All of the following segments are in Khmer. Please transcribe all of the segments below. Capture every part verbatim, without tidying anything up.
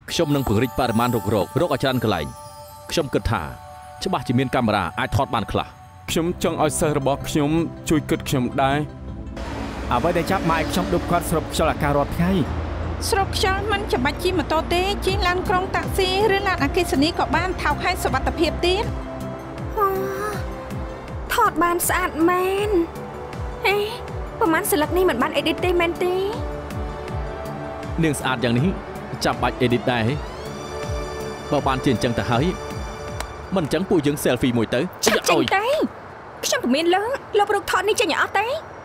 ខ្ញុំនឹងពង្រីកបរិមាណរុករករកឲ្យច្រើនកន្លែងខ្ញុំគិតថាច្បាស់ជាមានកាមេរ៉ាអាចថតបានខ្លះខ្ញុំចង់ឲ្យសិស្សរបស់ខ្ញុំជួយគិតខ្ញុំដែរអ្វីដែលចាប់ម៉ែខ្ញុំឌុបគាត់ស្រុបខ្យល់អាកាសរាល់ថ្ងៃស្រុបខ្យល់មិនចាំបាច់ជិះម៉ូតូទេជិះឡានក្រុងតាក់ស៊ីឬឡានអគ្គិសនីក៏បានថោកហើយសុវត្ថិភាពទៀតថតបានស្អាតមែនហេប្រហែលស្លឹកនេះមិនបានអេឌីតទេមែនទេនាងស្អាតយ៉ាងនេះចាំបាច់អេឌីតដែរបើបានជាអញ្ចឹងទៅហើយមិនអញ្ចឹងពួកយើង selfie មួយទៅចេញទៅខ្ញុំពុំមានលងលុបរូបថតនេះចេញឲ្យអស់ទេ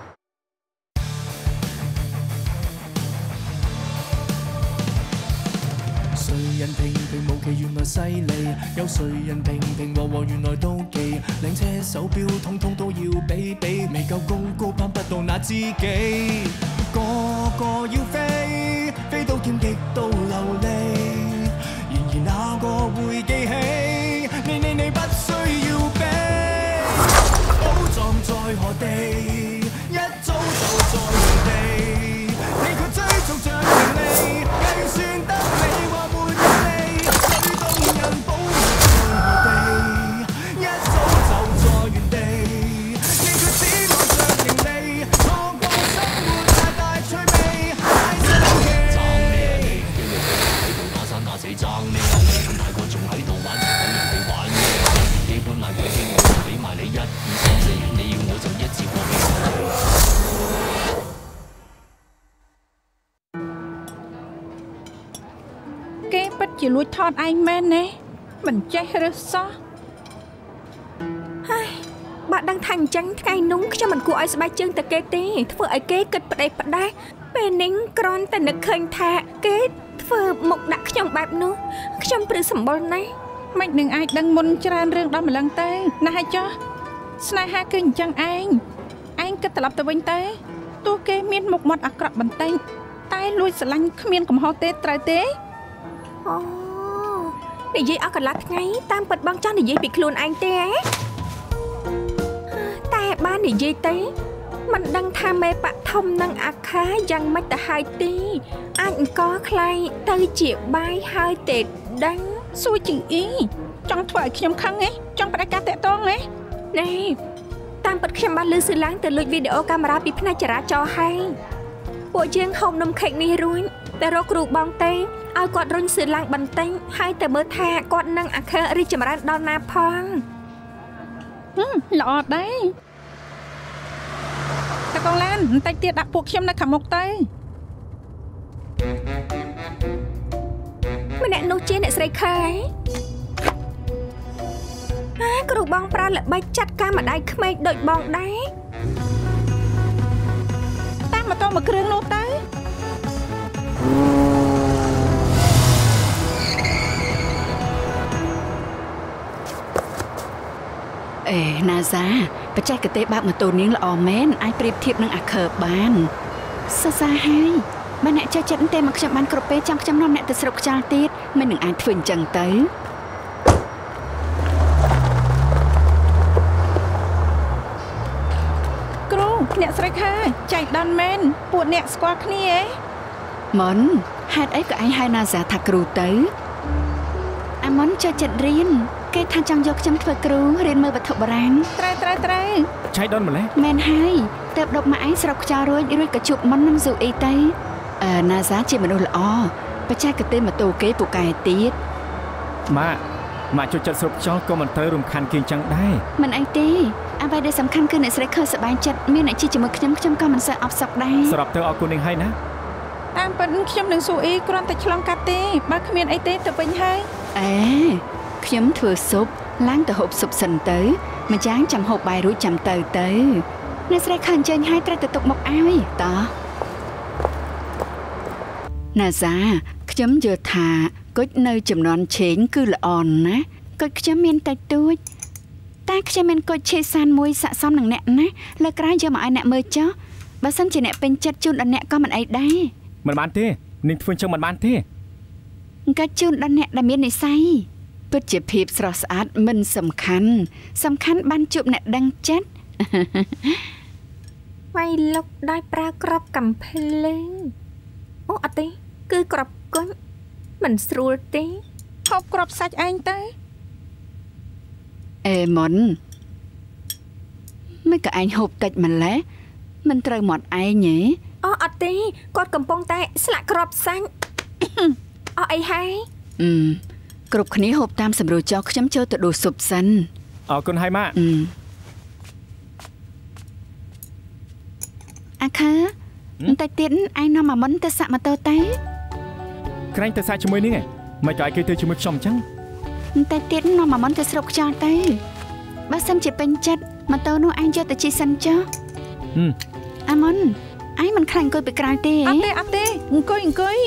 誰人平平無奇原來犀利，有誰人平平和和原來都忌，靚車手錶通通都要比比，未夠高高攀不到那知己，個個要飛，飛到劍極都流利，然而哪個會記起？你你你不需要避，寶藏在何地？一早就在原地，你卻追逐着名利，計算得你話沒道理，最動人寶在何地？一早就在原地，你卻只望着盈利，錯過生活大大趣味，太生氣。爭咩你？因為佢喺度打生打死爭咩你？咁大個仲喺度玩，講人哋玩咩？基本爛鬼經我俾埋你一二三四，你要我就一次過俾晒。 គេពិតជាលួចថតឯងមែនទេមិនចេះរើសសោះហើយបើដឹងថាអញ្ចឹងថ្ងៃនោះខ្ញុំមិនគួរឲ្យស្បែកជើងទៅគេទេធ្វើឲ្យគេគិតផ្ដេសផ្ដាសពេលនេះគ្រាន់តែនឹកឃើញថាគេធ្វើមុខដាក់ខ្ញុំបែបនោះខ្ញុំព្រឺសម្បុរណាស់មិននឹងអាចដឹងមុនច្រើនរឿងដល់ម្លឹងទេណាស់ហើយចុះស្នេហាគឺអញ្ចឹងឯងឯងគិតត្រឡប់ទៅវិញទេទោះគេមានមុខមាត់អាក្រក់បន្តិចតែលួចស្រឡាញ់គ្មានកំហុសទេត្រូវទេអូនិយាយអស់កន្លះថ្ងៃតាមពិតបងចង់និយាយពីខ្លួនឯងទេហ៎តែបាននិយាយទេមិនដឹងថាមេបៈធំនឹងអាខាយ៉ាងម៉េចទៅហើយទេអាចអង្គខ្លាយទៅជាបាយហើយទេដឹងសួរជាងអ៊ីចង់ធ្វើឲ្យខ្ញុំខឹងហ៎ចង់បដិការតាក់ទងហ៎នេះតាមពិតខ្ញុំបានលើសឺឡើងទៅលួចវីដេអូកាមេរ៉ាពីផ្នែកចរាចរណ៍ហើយពួកយើងហូបនំខេកនេះរួចតែរកគ្រូបងទេឲ្យគាត់រុញសឺឡើងបន្តិចហើយទៅមើលថាគាត់នឹងអខិលរីចម្រើនដល់ណាផងហឹមល្អដែរតកងឡានបន្តិចទៀតដាក់ពួកខ្ញុំនៅខាងមុខទៅម្នាក់នោះជាអ្នកស្រីខែអាគ្រូបងប្រើល្បិចចាត់ការម្ដាយក្មេកដូចបងដែរតាមម៉ូតូមួយគ្រឿងនោះទៅអេណាហ្សាបច្ចេកទេសបើកម៉ូតូនាងល្អមែនអាចប្រៀបធៀបនឹងអាខើបានសរសើរហើយបើអ្នកចេះចិត្តទេមកខ្ញុំបានគ្រប់ពេលចាំខ្ញុំនាំអ្នកទៅស្រុកខ្យល់ទៀតមិននឹងអាចធ្វើអញ្ចឹងទៅគ្រូអ្នកស្រីខែចៃដន្យមែនពួកអ្នកស្គាល់គ្នាហ៎មុនហេតុអីក៏ឯងហៅណាហ្សាថាគ្រូទៅអាមុនចេះចិត្តរៀនគេថាចង់យកខ្ញុំធ្វើគ្រូរៀនមើលវត្ថុបុរាណត្រូវត្រូវត្រូវចៃដន្យម្លេះមែនហើយទៅដប់មកឯងស្រុកខ្យល់រួចរួចក៏ជួបមុននឹងស៊ូអ៊ីទៅអឺណាហ្សាជាមនុស្សល្អបច្ចេកទេសម៉ូតូគេពូកែទៀតម៉ាក់ម៉ាក់ចូលចិត្តស្រុកខ្យល់ក៏មិនត្រូវរំខានគេអញ្ចឹងដែរមិនអីទេអ្វីដែលសំខាន់គឺអ្នកស្រីខើសប្បាយចិត្តមានអ្នកជិះជាមួយខ្ញុំខ្ញុំក៏មិនសូវអបសុខដែរសរុបទៅអរគុណនាងហើយណាតាមពិតខ្ញុំនឹងស៊ូអ៊ីគ្រាន់តែឆ្លងកាត់ទេបើគ្មានអីទេទៅវិញហើយអេខ្ញុំធ្វើស៊ុបឡើងទៅហូបស៊ុបសិនទៅម្យ៉ាងចាំហូបបាយរួចចាំទៅទៅអ្នកស្រីខើអញ្ជើញឲ្យត្រូវទៅទុកមុខឲ្យតោះណាហ្សាខ្ញុំយល់ថាគុជនៅចំនួនឆេងគឺល្អណាស់គុជខ្ញុំមានតិចតួចតែខ្ញុំមានគុជឆេសានមួយស័ក្តិសមនឹងអ្នកណាលើក្រោយយកមកឲ្យអ្នកមើលចុះបើសិនជាអ្នកពេញចិត្តជូនដល់អ្នកក៏មិនអីដែរមិនបានទេនាងធ្វើអញ្ចឹងមិនបានទេកាច់ជូនដល់អ្នកដែលមាននិស្ស័យពិតជាភាពស្រស់ស្អាតមិនសំខាន់សំខាន់បានជួបអ្នកដឹងចិត្តវាយលុកដោយប្រើក្របកំភ្លើងអូអត់ទេគឺក្របគុញមិនស្រួលទេហូបគ្រាប់សាច់ឯងទៅអេមុនមិនក៏ឯងហូបតិចម្ល៉េះមិនត្រូវមាត់ឯងទេអូអត់ទេគាត់កំពុងតែស្លាក់គ្រាប់សាច់អស់អីហើយអឺគ្រប់គ្នាហូបតាមសម្រួលចោះខ្ញុំចូលទៅដួសស៊ុបសិនអរគុណហើយម៉ាក់អាខើបន្តិចទៀតឯងនាំអាមុនទៅសាក់ម៉ូតូទៅក្រែងទៅសាក់ជាមួយនេះមិនក៏ឲ្យគេទៅជាមួយខ្ញុំអញ្ចឹងបន្តិចទៀតនាំអាមុនទៅស្រុកខ្យល់ទៅបើសិនជាពេញចិត្តម៉ូតូនោះឯងយកទៅជិះសិនចុះអាមុនឯងមិនខ្លាញ់អង្គុយពីក្រៅទេអត់ទេអត់ទេអង្គុយអង្គុយ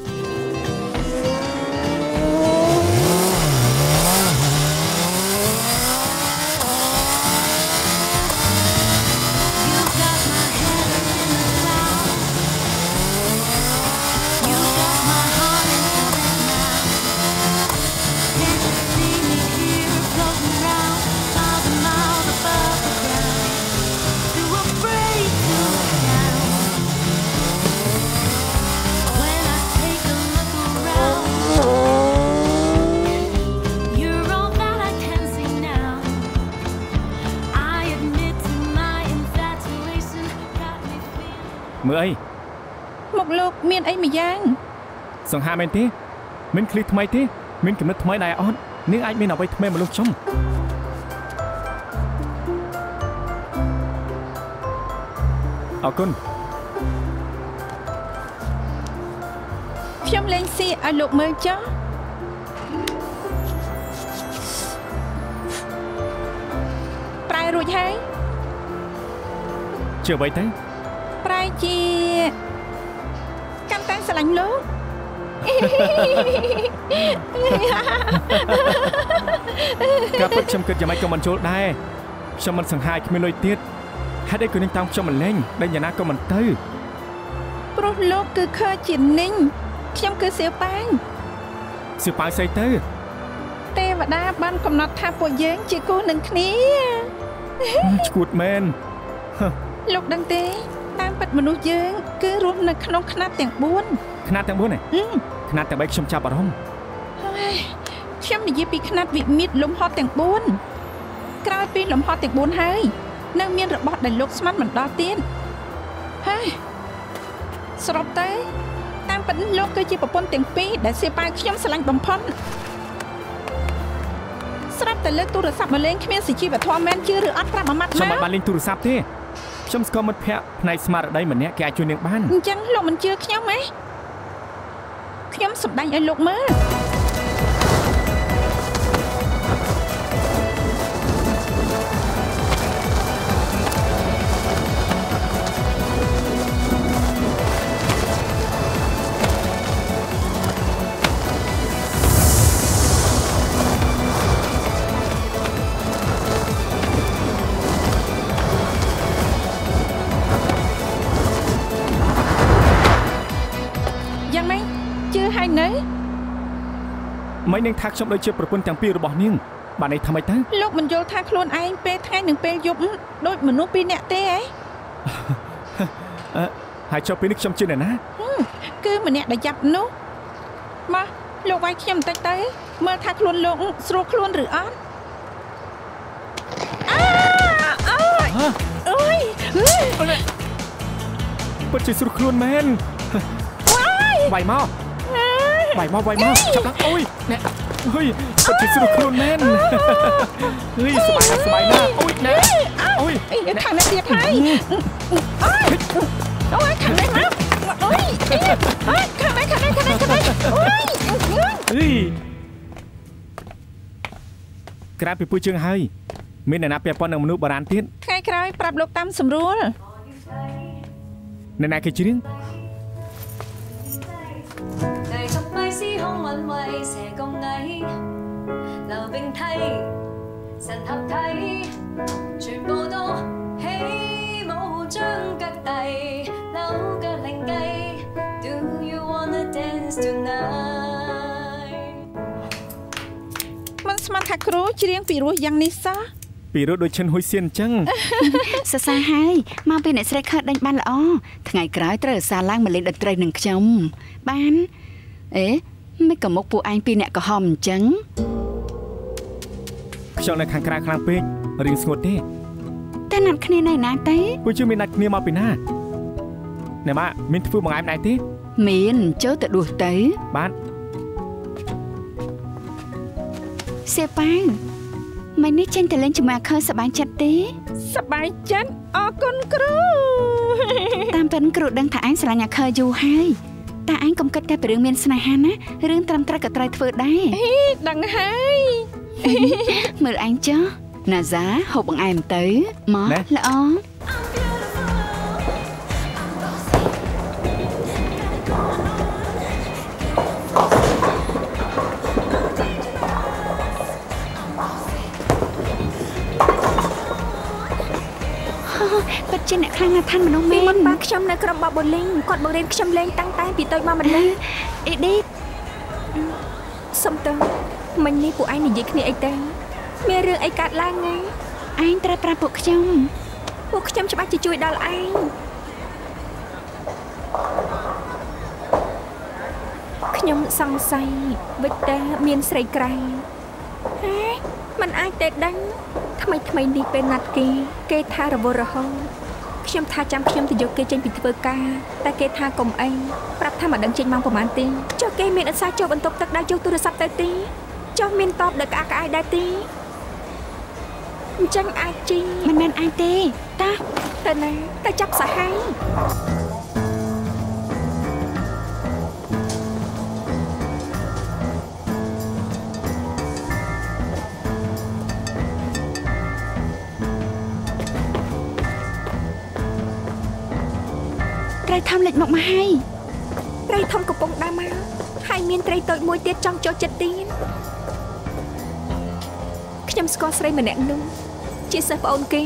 មើលអីមកលោកមានអីម្យ៉ាងសង្ហាមែនទេមានឃ្លីថ្មីទេមានគំនិតថ្មីដែរអត់នាងអាចមានអ្វីថ្មីមកលោកខ្ញុំអរគុណខ្ញុំលេងស៊ីឲ្យលោកមើលចុះប្រែរួចហើយជាអ្វីទៅប្រែជាកាន់តែស្រឡាញ់លោកការពិតខ្ញុំគិតយ៉ាងម៉េចក៏មិនចូលដែរខ្ញុំមិនសង្ហាយគ្មានលុយទៀតហេតុអីក៏នឹងតាមខ្ញុំមិនលេងដែលយ៉ាងណាក៏មិនទៅព្រោះលោកគឺខើជាninhខ្ញុំគឺសៀវប៉ាងសៀវប៉ាងស្អីទៅទេវតាបានកំណត់ថាពួកយើងជាគូនឹងគ្នាឈួតមែនលោកដឹងទេតាមពិតមនុស្សយើងគឺរស់នៅក្នុងខ្នាតទាំងបួនខ្នាតទាំងបួនហ៎ខ្នាតទាំងបីខ្ញុំចាប់អារម្មណ៍ខ្ញុំនិយាយពីខ្នាតវិមាត្រលំហទាំងបួនក្រោយពីលំហទាំងបួនហើយនៅមានរបស់ដែលលោកស្មានមិនដល់ទៀតហើយសរុបទៅតាមពិតលោកគឺជាប្រពន្ធទាំងពីរដែលសៀវប៉ាងខ្ញុំស្រឡាញ់បំផុតស្រាប់តែលើកទូរស័ព្ទមកលេងគ្មានសុជីវធម៌មែនជឿឬអត់ប្រាប់មួយម៉ាត់មកខ្ញុំមិនបានលេងទូរស័ព្ទទេខ្ញុំស្គាល់មិត្តភ័ក្តិផ្នែកស្មារតីម្នាក់គេអាចជួយនាងបានអញ្ចឹងលោកមិនជឿខ្ញុំទេខ្ញុំសម្ដែងឲ្យលោកមើលមិននឹងថាខ្ញុំដូចជាប្រពន្ធទាំងពីររបស់នាងបានន័យថាម៉េចទៅលោកមិនយល់ថាខ្លួនឯងពេលថ្ងៃនិងពេលយប់ដូចមនុស្សពីរនាក់ទេហ៎អឺហើយចុះពេលនេះខ្ញុំជឿអ្នកណាគឺម្នាក់ដែលយ៉ាប់នោះមកលោកវាយខ្ញុំបន្តិចទៅមើលថាខ្លួនលោកស្រួលខ្លួនឬអត់អាអូយអូយពិតជាស្រួលខ្លួនមែនវាយមកវាយមកវាយមកចាប់ឡើងអូយណែហុយពិតជាស្រួលខ្លួនមែនហុយសบายណាស់សบายណាស់អូយណែអូយខាងនេះទៀតហើយអូយអូយខាងនេះមកអូយអូយខាងនេះខាងនេះខាងនេះខាងនេះអូយហុយក្រៅពីពូជើងហើយមានអ្នកណាពាក់ព័ន្ធនឹងមនុស្សបុរាណទៀតថ្ងៃក្រោយប្រាប់លោកតាមស្រួលអ្នកណាគេច្រៀង韻味蛇咁矮，溜冰梯、神合體，全部都起舞將腳遞，扭腳另計。Do you wanna dance tonight？ មិនស្មានថាគ្រូច្រៀងពីរោះយ៉ាងនេះសោះពីរោះដូចឈិនហ៊ុយសៀនអញ្ចឹងសរសើរហើយមកពីអ្នកស្រីខើដេញបានល្អថ្ងៃក្រោយត្រូវឧស្សាហ៍ឡើងមកលេងតន្ត្រីនឹងខ្ញុំបានអេមិនក៏មកពួកឯងពីអ្នកកំហំអញ្ចឹងខ្ញុំនៅខាងក្រៅខ្លាំងពេករៀងស្ងួតទេតែណាត់គ្នានៅណាទេពួកយើងមានណាត់គ្នាមកពីណាណែម៉ាមានធ្វើបង្អែមដែរទេមានចូលទៅដួសទៅបាទសៀប៉ៅមិននេះចេញទៅលេងជាមួយអាខើសប្បាយចិត្តទេសប្បាយចិត្តអរគុណគ្រូតាមពិតគ្រូដឹងថាឯងស្រឡាញ់អាខើយូរហើយតែឯងកុំគិតតែពីរឿងមានស្នេហាណារឿងត្រឹមត្រូវក៏ត្រូវធ្វើដែរហេដឹងហើយមើលឯងចុះណាហ្សាហូបបង្អែមទៅមកល្អពិតជាអ្នកខ្លាំងណាស់ឋានមនុស្សមែនមុនបាទខ្ញុំនៅក្រុមបបូលីងគាត់បង្រៀនខ្ញុំលេងតាំងតែពីតូចមកម្ល៉េះអេឌីតសុំតើមិញនេះពួកឯងនិយាយគ្នាអីទៅមានរឿងអីកើតឡើងហ្នឹងឯងត្រូវប្រាប់ពួកខ្ញុំពួកខ្ញុំច្បាស់ជាជួយដល់ឯងខ្ញុំសង្ស័យវិតតាមានស្រីក្រៃហេมันអាចទេដឹងថ្មីថ្មីនេះពេលណាត់គេគេថារវល់រហូតខ្ញុំថាចាំខ្ញុំទៅយកគេចេញពីធ្វើការតែគេថាកុំអីប្រាប់ថាមិនដឹងចេញម៉ោងប្រហែលទេចុះគេមានអត់សាចូលបន្ទប់ទឹកដែរយកទូរស័ព្ទទៅទេចុះមានតបដល់ក្អាកក្អាយដែរទេអញ្ចឹងអាចជីមិនមែនអាចទេតាទៅណាទៅចាប់សាហាយត្រីធំលេចមកមកហើយត្រីធំកំពុងដើរមកហើយមានត្រីតូចមួយទៀតចង់ចូលចិត្តទៀតខ្ញុំស្គាល់ស្រីម្នាក់នោះជាសិស្សប្អូនគេ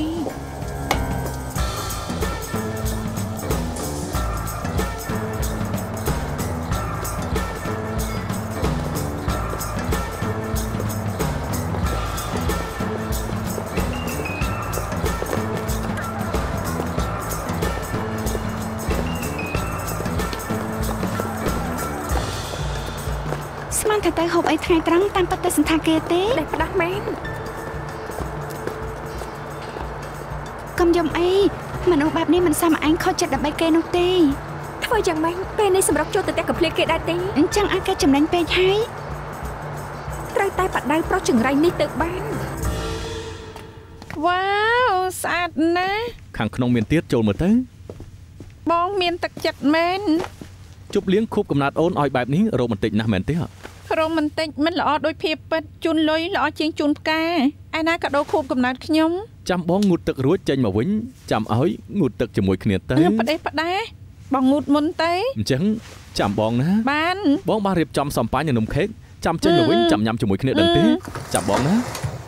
ស្មានថាទៅហូបអីថ្ងៃត្រង់តាមពិតទៅសន្តាគារទេដែលផ្ដាស់មែនកុំយំអីមនុស្សបែបនេះមិនសមឯងខុសចិត្តដើម្បីគេនោះទេធ្វើយ៉ាងម៉េចពេលនេះសម្រាប់ចូលទៅតែកំភ្លៀកគេដែរទេអញ្ចឹងអាចគេចំណេញពេកហើយត្រូវតែបដៅប្រុសចង្រៃនេះទៅបានវ៉ាវស្អាតណាស់ខាងក្នុងមានទៀតចូលមើលទៅបងមានទឹកចិត្តមែនជប់លៀងខូបកំណត់អូនឲ្យបែបនេះរ៉ូម៉ាន់ទិកណាស់មែនទេរ៉ូម៉ាន់ទិកមិនល្អដូចភាពពិតជូនលុយល្អជាងជូនផ្កាឯណាក៏ដូរខូបកំណត់ខ្ញុំចាំបងងូតទឹករួចចេញមកវិញចាំឲ្យងូតទឹកជាមួយគ្នាទៅផ្ដេសផ្ដាបងងូតមុនទៅអញ្ចឹងចាំបងណាបានបងបានរៀបចំសំប៉ាញ់នំខេកចាំចេញមកវិញចាំញ៉ាំជាមួយគ្នាដឹងទេចាំបងណា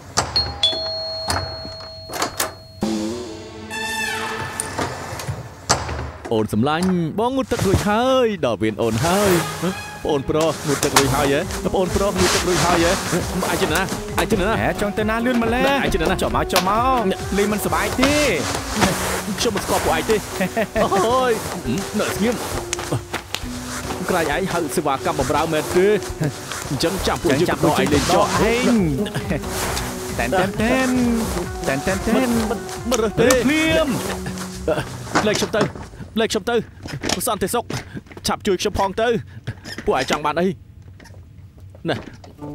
អូនសម្លាញ់បងងូតទឹករួចហើយដល់វៀនអូនហើយបងប្រុសងូតទឹករួចហើយហ៎បងប្រុសងូតទឹករួចហើយហ៎អាចជិះណាអាចជិះណាហេចង់ទៅណាលឿនម្លេះអាចជិះណាចុះមកចុះមកលេងមិនសុបាយទេខ្ញុំមិនស្គាល់ពួកឯងទេអូយនៅស្ងៀមក្រែងឯងហៅសេវាកម្មបម្រើមែនទេអញ្ចឹងចាំពួកយើងចាប់ដល់ឯងលេងចោះឯងតែនតែនតែនតែនតែនតែនមិនរើសទេភ្លាមលេខខ្ញុំទៅលេខខ្ញុំទៅសន្តិសុខឆាប់ជួយខ្ញុំផងទៅពួកឯងចង់បានអីណែ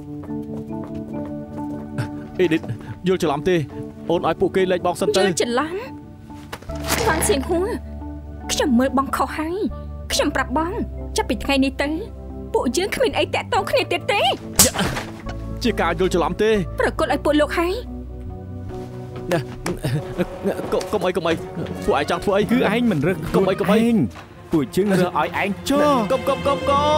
អេឌីតយល់ច្រឡំទេអូនឲ្យពួកគេលេខបងសិនទៅយល់ច្រឡំបងសៀងហួរខ្ញុំមើលបងខុសហើយខ្ញុំប្រាប់បងចាប់ពីថ្ងៃនេះទៅពួកយើងគ្មានអីតាក់ទងគ្នាទៀតទេជាការយល់ច្រឡំទេប្រកុលឲ្យពួកលោកហើយណែកុំអីកុំអីពួកឯងចង់ធ្វើអីគឺឯងមិនរើសកុំអីកុំអីពួកយើងរើសឲ្យឯងចុះកុំកុំកុំកុំ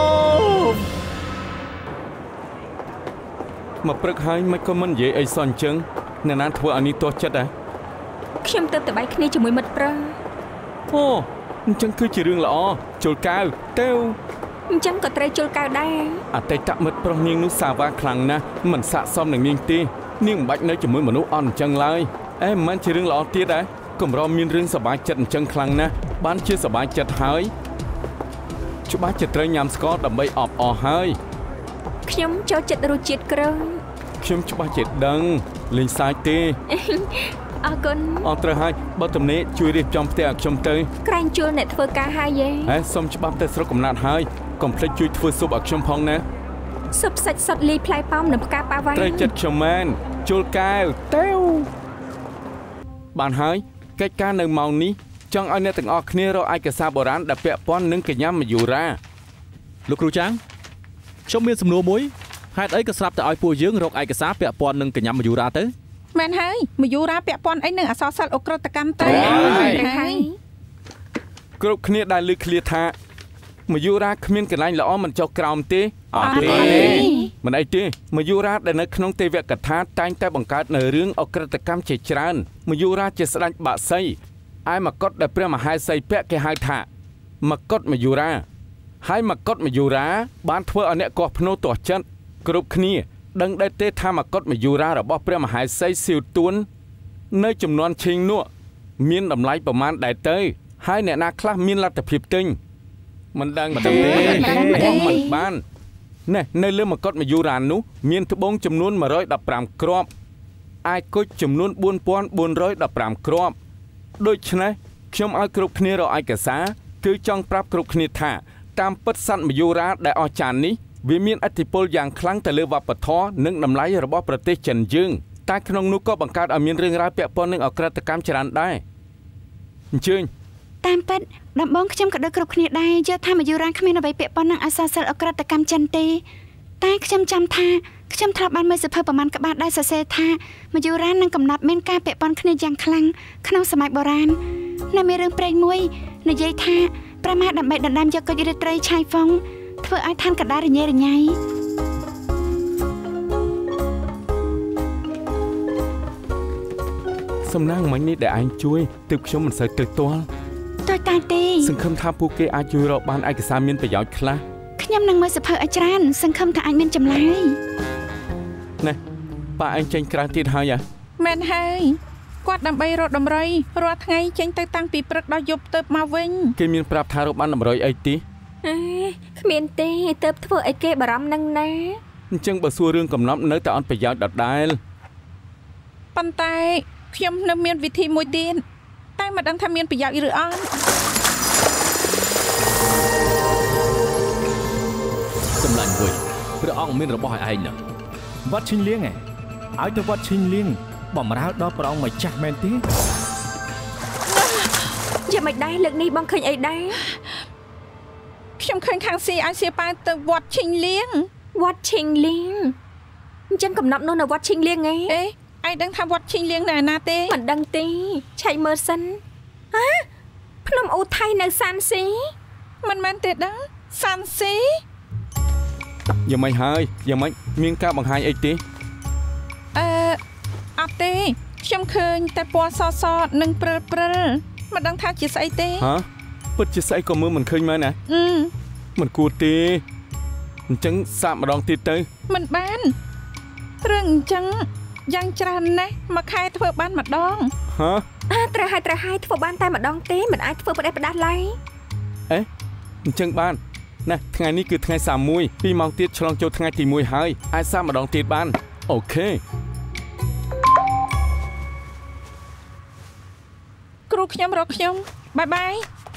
មកព្រឹកហើយមិនក៏មិននិយាយអីសោះអញ្ចឹងអ្នកណាធ្វើឲ្យនេះទាស់ចិត្តដែរខ្ញុំទៅទៅបាយគ្នាជាមួយមិត្តប្រុសអូអញ្ចឹងគឺជារឿងល្អជុលកៅទៅអញ្ចឹងក៏ត្រូវជុលកៅដែរអតីតមិត្តប្រុសនាងនោះសាវ៉ាខ្លាំងណាស់មិនស័ក្តិសមនឹងនាងទេនាងមិនបាច់នៅជាមួយមនុស្សអន់អញ្ចឹងឡើយអេមិនមែនជារឿងល្អទៀតដែរកម្រមានរឿងសប្បាយចិត្តអញ្ចឹងខ្លាំងណាស់បានជាសប្បាយចិត្តហើយច្បាស់ជាត្រូវញ៉ាំស្ករដើម្បីអបអរហើយខ្ញុំចូលចិត្តរសជាតិគ្រឿងខ្ញុំច្បាស់ជាដឹងលេងសាយទេអរគុណអត់ត្រូវហើយបើទំនេរជួយរៀបចំផ្ទះឲ្យខ្ញុំទៅក្រែងជួលអ្នកធ្វើការហើយយេហេសុំច្បាប់ទៅស្រុកកំណើតហើយកុំភ្លេចជួយធ្វើស៊ុបឲ្យខ្ញុំផងណាស៊ុបសាច់សុតលីផ្លែប៉ោមនិងផ្កាប៉ាវ៉ាត្រូវចិត្តខ្ញុំមែនជួលកែវទៅបានហើយកិច្ចការនៅម៉ោងនេះចង់ឲ្យអ្នកទាំងអស់គ្នារកឯកសារបុរាណដែលពាក់ព័ន្ធនឹងកញ្ញាមយូរ៉ាលោកគ្រូចាងខ្ញុំមានសំណួរមួយហេតុអីក៏ស្រាប់តែឲ្យពួកយើងរកឯកសារពាក់ព័ន្ធនឹងកញ្ញាមយូរ៉ាទៅមែនហើយមយូរ៉ាពាក់ព័ន្ធអីនឹងអសរសិល្ប៍អក្រិតកម្មទៅហើយគ្រប់គ្នាដែលឮឃ្លាថាមយូរ៉ាគ្មានកន្លែងល្អមិនចុះក្រោមទេអត់ទេមិនអីទេមយូរ៉ាដែលនៅក្នុងទេវកថាតែងតែបង្កើតនៅរឿងអក្រិតកម្មជាច្រើនមយូរ៉ាជាស្ដេចបក្សីឯមកុដដែលព្រះមហេសីពាក់គេហៅថាមកុដមយូរ៉ាហើយមកុដមយូរ៉ាបានធ្វើឲ្យអ្នកកោះភ្នោទាស់ចិត្តគ្រប់គ្នាដឹងដែរទេថាមកុដមយូរ៉ារបស់ព្រះមហេសីសៀវទួននៅចំនួនឈីងនោះមានតម្លៃប្រមាណដែរទៅហើយអ្នកណាខ្លះមានលទ្ធភាពទិញមិនដឹងទេបោះមិនបានណែនៅលើមកុដមយូរ៉ានោះមានត្បូងចំនួនមួយរយដប់ប្រាំគ្រាប់អាយគុជចំនួនបួនពាន់បួនរយដប់ប្រាំគ្រាប់ដូច្នេះខ្ញុំឲ្យគ្រប់គ្នារកឯកសារគឺចង់ប្រាប់គ្រប់គ្នាថាតាមពិតសត្វមយូរ៉ាដែលអស្ចារ្យនេះវាមានឥទ្ធិពលយ៉ាងខ្លាំងទៅលើវប្បធម៌និងតម្លៃរបស់ប្រទេសចិនយើងតែក្នុងនោះក៏បង្កើតឲ្យមានរឿងរ៉ាវពាក់ព័ន្ធនឹងអក្រិតកម្មច្រើនដែរអញ្ជើញតាមពិតដំបងខ្ញុំក៏ដូចគ្រប់គ្នាដែរយល់ថាមយូរ៉ាគ្មានអ្វីពាក់ព័ន្ធនឹងអសរសិល្ប៍អក្រិតកម្មចិនទេតែខ្ញុំចាំថាខ្ញុំធ្លាប់បានមើលសៀវភៅប្រមាណក្បាលដែលសរសេរថាមយូរ៉ានឹងកំណត់មានការពាក់ព័ន្ធគ្នាយ៉ាងខ្លាំងក្នុងសម័យបុរាណនៅមានរឿងព្រេងមួយនិយាយថាព្រះមហាដើម្បីដណ្ដើមយកគុជរាត្រីឆៃហ្វុងធ្វើឲ្យឋានកណ្ដាលរញ៉េរញ៉ៃសំណាងមិញនេះដែលឯងជួយទើបខ្ញុំមិនសូវទៅទាល់ទៅតែទេសង្ឃឹមថាពួកគេអាចជួយរកបានឯកសារមានប្រយោជន៍ខ្លះខ្ញុំនឹងមើលសៀវភៅឲ្យច្រើនសង្ឃឹមថាអាចមានចម្លើយណែប៉ាឯងចេញក្រៅទៀតហើយហ៎មែនហើយគាត់ដើម្បីរកដំរីរាល់ថ្ងៃចេញទៅតាំងពីព្រឹកដល់យប់ទៅមកវិញគេមានប្រាប់ថារកបានដំរីអីទេអេគ្មានទេទៅធ្វើអីគេបារម្ភនឹងណាអញ្ចឹងបើសួររឿងកំណត់នៅតែអត់ប្រយោជន៍ដដែលប៉ុន្តែខ្ញុំនៅមានវិធីមួយទៀតតែមិនដឹងថាមានប្រយោជន៍ឬអត់សម្លាញ់វិញព្រះអង្គមានរបស់ឲ្យឯងណាវត្តឈិញលៀងឯងឲ្យទៅវត្តឈិញលៀងបំរើដល់ព្រះអង្គម្ចាស់មែនទេយ៉ាងមិនដែរលើកនេះបងឃើញអីដែរខ្ញុំឃើញខាងស៊ីឲ្យសៀប៉ែទៅវត្តឈិញលៀងវត្តឈិញលៀងអញ្ចឹងកំណត់នោះនៅវត្តឈិញលៀងឯងអេឯងដឹងថាវត្តឈិញលៀងនៅណាទេមិនដឹងទេឆែកមើលសិនហ៎ភ្នំអូថៃនៅសានស៊ីមិនមែនទេដឹងសានស៊ីយ៉ាងម៉េចហើយយ៉ាងម៉េចមានការបង្ហាញអីទេអឺអត់ទេខ្ញុំឃើញតែពណ៌សសនិងព្រិលព្រិលមិនដឹងថាជាស្អីទេហ៎ពិតជាស្អីក៏មើលមិនឃើញមែនណាអឺមិនគួរទេអញ្ចឹងសាកម្ដងទៀតទៅមិនបានរឿងអញ្ចឹងយ៉ាងច្រើនណាស់មួយខែធ្វើបានម្ដងហ៎អើត្រូវហើយត្រូវហើយធ្វើបានតែម្ដងទេមិនអាចធ្វើផ្ដេសផ្ដាស់ឡើយអេអញ្ចឹងបានណាថ្ងៃនេះគឺថ្ងៃសាមួយពីរម៉ោងទៀតឆ្លងចូលថ្ងៃទីមួយហើយអាចសាកម្ដងទៀតបានអូខេគ្រូខ្ញុំរកខ្ញុំបាយបាយ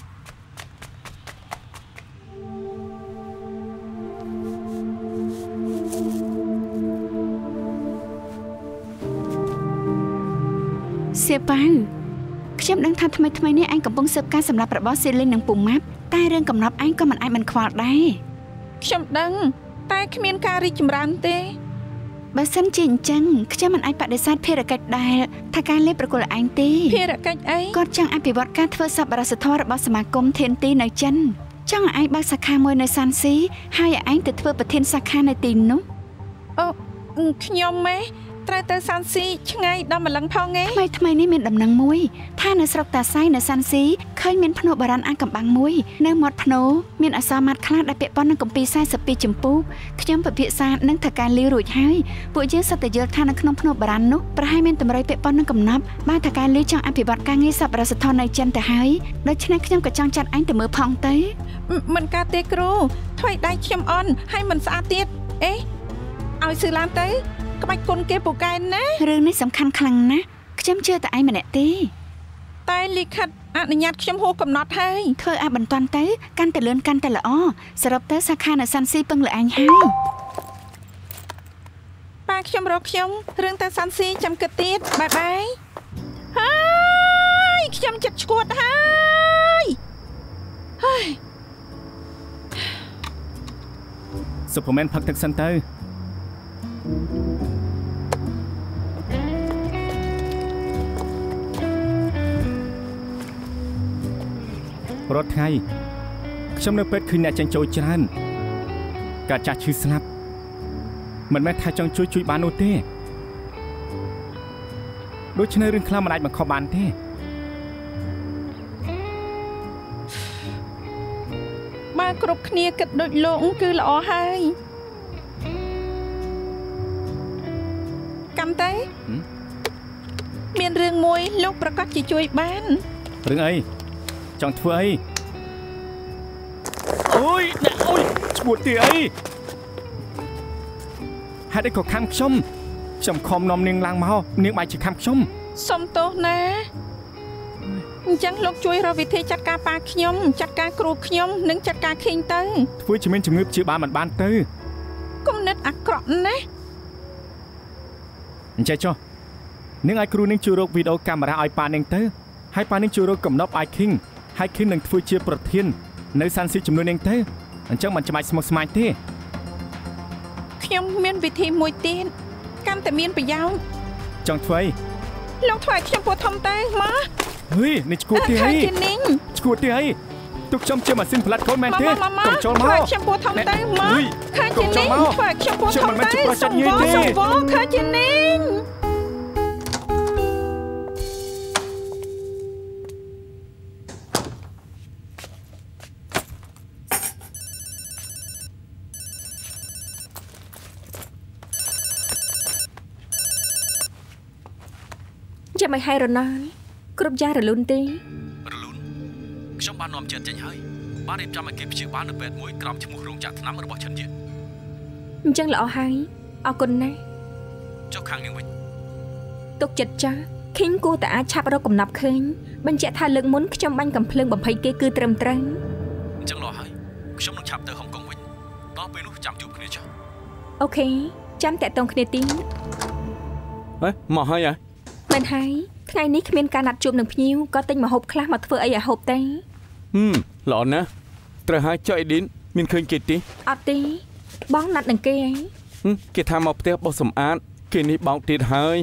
សៀប៉ៅខ្ញុំដឹងថាថ្មីថ្មីនេះឯងកំពុងស៊ើបការសម្រាប់របស់ស៊ីលីងនិងពូម៉ាប់តែរឿងកំណត់ឯងក៏មិនអាចមិនខ្វល់ដែរខ្ញុំដឹងតែគ្មានការរីកចម្រើនទេបើសិនជាអញ្ចឹងខ្ញុំមិនអាចបដិសេធភារកិច្ចដែលថាការលេបប្រគល់ឯងទេភារកិច្ចអីគាត់ចង់អភិវឌ្ឍការធ្វើសប្បុរសធម៌របស់សមាគមធានទីនៅចិនចង់ឲ្យឯងបើកសាខាមួយនៅសានស៊ីហើយឲ្យឯងទៅធ្វើប្រធានសាខានៅទីនោះអូខ្ញុំម៉េត្រូវទៅសានស៊ីឆ្ងាយដល់ម្លឹងផងឯងថ្មីថ្មីនេះមានដំណឹងមួយថានៅស្រុកតាសៃនៅសានស៊ីឃើញមានភ្នូបុរាណអាកំបាំងមួយនៅមាត់ភ្នូមានអក្សរម៉ាត់ខ្លះដែលពាក់ព័ន្ធនឹងគម្ពីរសែសិបពីរចម្ពោះខ្ញុំពិភាក្សានឹងថៅកែលាវរួចហើយពួកយើងសុទ្ធតែយល់ថានៅក្នុងភ្នូបុរាណនោះប្រហែលមានតម្រុយពាក់ព័ន្ធនឹងកំណប់បើថៅកែលាវចង់អភិវឌ្ឍការងារសប្បុរសធម៌នៅចិនទៅហើយដូច្នេះខ្ញុំក៏ចង់ចាត់ឯងទៅមើលផងទៅមិនកើតទេគ្រូថ្មីដៃខ្ញុំអន់ហើយមិនស្អាតទៀតអេឲ្យស៊ឺឡានទៅក្បាច់គុណគេពូកែណារឿងនេះសំខាន់ខ្លាំងណាស់ខ្ញុំជឿតែឯងម្នាក់ទេតែលិខិតអនុញ្ញាតខ្ញុំហួសកំណត់ហើយធ្វើឲ្យបន្ទាន់ទៅកាន់តែលឿនកាន់តែល្អសរុបទៅសាខានៅសាន់ស៊ីពឹងលើឯងហើយប៉ាខ្ញុំរកខ្ញុំរឿងតែសាន់ស៊ីចាំគិតទៀតបាយបាយហើយខ្ញុំចិត្តឈួតហើយហើយ Superman ផឹកទឹកសិនទៅរត់ថ្ងៃខ្ញុំនៅពេទ្យឃើញអ្នកចាញ់ចូលច្រើនការចាស់ឈឺស្លាប់មិនមែនថាចង់ជួយជួយបាននោះទេដូច្នេះរឿងខ្លះមិនអាចបង្ខំបានទេបើគ្រប់គ្នាគិតដូចលោកគឺល្អហើយកម្មតែមានរឿងមួយលោកប្រកាសជាជួយបានរឿងអីចង់ធ្វើអីអូយអ្នកអូយឈួតទីអីហេតុអីក៏ខំខ្ញុំខ្ញុំខំនាំនាងឡើងមកនាងបែរជាខំខ្ញុំសុំទោសណាអញ្ចឹងលោកជួយរកវិធីចាត់ការប៉ាខ្ញុំចាត់ការគ្រូខ្ញុំនិងចាត់ការខេងទៅធ្វើជាមានជំងឺព្យាបាលមិនបានទៅគំនិតអាក្រក់ណាស់អញ្ចឹងចុះនាងឲ្យគ្រូនាងជួយរកវីដេអូកាមេរ៉ាឲ្យប៉ានាងទៅហើយប៉ានាងជួយរកកំណប់ឲ្យខេងហើយខេងនឹងធ្វើជាប្រធាននៅសាន់ស៊ីចំនួននាងទៅអញ្ចឹងមិនចាំបាច់ស្មុគស្មាញទេខ្ញុំមានវិធីមួយទៀតកាន់តែមានប្រយោជន៍ចង់ធ្វើអីលោកធ្វើឲ្យខ្ញុំពោះធំទៅមកហឺនេះឈួតទីអីឈួតទីអីទុកខ្ញុំជាម៉ាស៊ីនផលិតកូនមែនទេកុំចូលមកធ្វើឲ្យខ្ញុំពោះធំទៅមកឃើញជានេះធ្វើឲ្យខ្ញុំពោះធំទៅសុំវល់សុំវល់ឃើញជានេះចាំមិនឲ្យរណានគ្រប់យ៉ាងរលូនទេរលូនខ្ញុំបាននាំចិត្តចេញហើយបានរៀបចំឲ្យគេព្យាបាលនៅពេទ្យមួយក្រោមឈ្មោះរោងចក្រថ្នាំរបស់ចិនយាអញ្ចឹងល្អហើយអរគុណណាស់ចុះខាងនាងវិញទុកចិត្តចាស់ខេងគួរតែអាចឆាប់រកកំណប់ឃើញបញ្ជាក់ថាលើកមុនខ្ញុំបាញ់កំភ្លើងបំភ័យគេគឺត្រឹមត្រូវអញ្ចឹងល្អហើយខ្ញុំនឹងឆាប់ទៅហុងកុងវិញដល់ពេលនោះចាំជួបគ្នាចុះអូខេចាំតាក់ទងគ្នាទីហ៎មកហើយហ៎មិនហើយថ្ងៃនេះគ្មានការណាត់ជួបនឹងភ្ញៀវក៏ទិញម្ហូបខ្លះមកធ្វើអីឲ្យហូបទេហឹមល្អណាស់ត្រូវហើយចុះអេឌីនមានឃើញគេទេអត់ទេបងណាត់នឹងគេហ៎គេថាមកផ្ទះបោះសម្អាតគេនេះបោកទៀតហើយ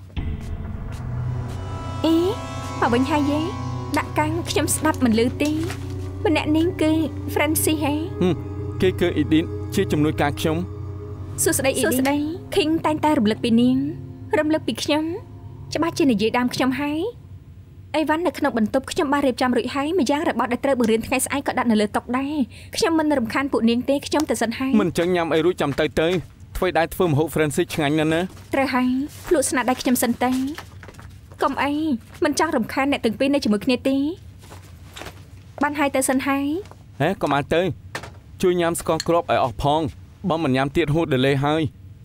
អេមកវិញហើយយេដាក់កាំងខ្ញុំស្ដាប់មិនឮទេម្នាក់នេះគឺ Francis ហ៎គេគឺអេឌីនជាជំនួយការខ្ញុំសួស្ដីអេឌីនសួស្ដី King តែងតែរំលឹកពីនាងរំលឹកពីខ្ញុំច្បាស់ជានិយាយដើមខ្ញុំហើយអីវ៉ាន់នៅក្នុងបន្ទប់ខ្ញុំបានរៀបចំរួចហើយម្យ៉ាងរបស់ដែលត្រូវបង្រៀនថ្ងៃស្អែកក៏ដាក់នៅលើតុដែរខ្ញុំមិនរំខានពួកនាងទេខ្ញុំទៅសិនហើយមិនចឹងញ៉ាំអីរួចចាំទៅទៅធ្វើដែរធ្វើម្ហូប Francis ឆ្ងាញ់ណាស់ណាត្រូវហើយភ្លក់ស្នាដៃខ្ញុំសិនទៅកុំអីមិនចង់រំខានអ្នកទាំងពីរនៅជាមួយគ្នាទេបានហើយទៅសិនហើយហេកុំអត់ទៅជួយញ៉ាំស្ករគ្រាប់ឲ្យអស់ផងបើមិនញ៉ាំទៀតហូតដេឡេហើយ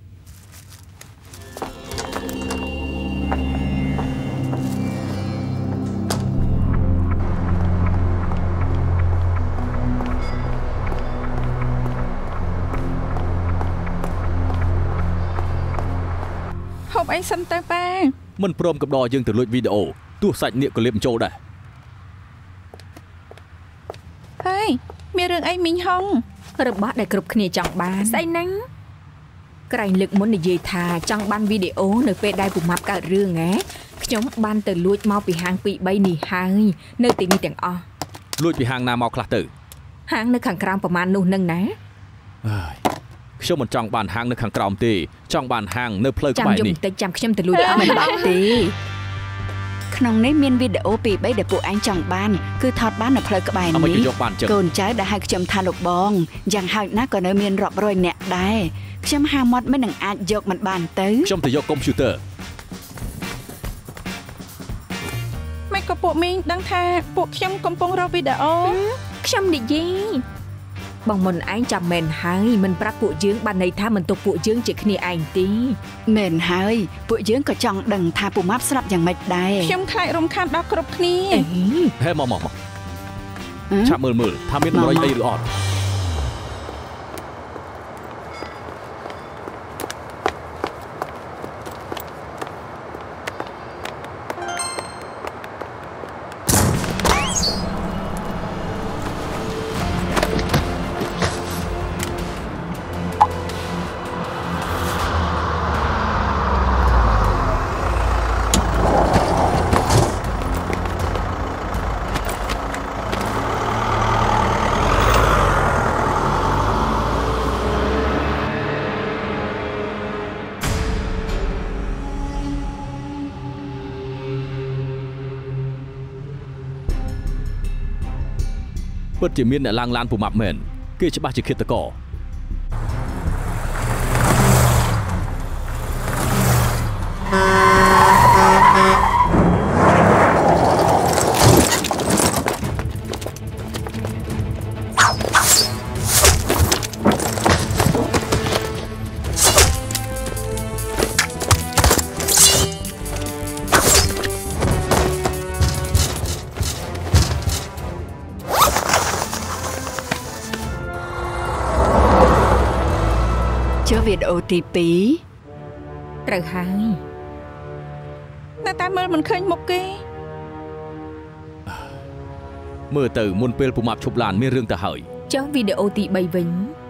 ហូបអីសិនទៅប៉ាមិនព្រមកំដរយើងទៅលួចវីដេអូទោះសាច់នៀកក៏លេបចូលដែរហើយមានរឿងអីមីងហុងរបស់ដែលគ្រប់គ្នាចង់បានស្អីហ្នឹងក្រែងលើកមុននិយាយថាចង់បានវីដេអូនៅពេលដែលពុំម៉ាប់កើតរឿងហ៎ខ្ញុំបានទៅលួចមកពីហាងពីរបីនេះហើយនៅទីនេះទាំងអស់លួចពីហាងណាមកខ្លះទៅហាងនៅខាងក្រោមប្រមាណនោះនឹងណាអើយខ្ញុំមិនចង់បានហាងនៅខាងក្រោមទេចង់បានហាងនៅផ្លូវក្បែរនេះចាំយំបន្តិចចាំខ្ញុំទៅលួចអត់មិនបាក់ទេក្នុងនេះមានវីដេអូពីរបីដែលពួកឯងចង់បានគឺថតបាននៅផ្លូវក្បែរនេះកូនចៅដែលហៅខ្ញុំថាលោកបងយ៉ាងហោចណាស់ក៏នៅមានរាប់រយនាក់ដែរខ្ញុំហាមាត់មិននឹងអាចយកមិនបានទៅខ្ញុំទៅយកកុំព្យូទ័រមិនក៏ពួកមីងដឹងថាពួកខ្ញុំកំពុងរកវីដេអូខ្ញុំនិយាយបងមុនឯងចាំមែនហើយមិនប្រាប់ពួកយើងបានន័យថាមិនទុកពួកយើងជាគ្នាឯងទេមែនហើយពួកយើងក៏ចង់ដឹងថាពូម៉ាប់ស្លាប់យ៉ាងម៉េចដែរខ្ញុំខ្លាចរំខានដល់គ្រប់គ្នាហេមកមកមកឆាប់មើលមើលថាមានតម្រុយអីឬអត់ពិតជាមានអ្នកឡើងឡានពូម៉ាប់មែនគេច្បាស់ជាឃាតករវីដេអូទីពីរត្រូវហើយតែតែមើលមិនឃើញមុខគេមើលទៅមុនពេលពូម៉ាប់ឈប់ឡានមានរឿងទៅហើយចុះវីដេអូទីបីវិញ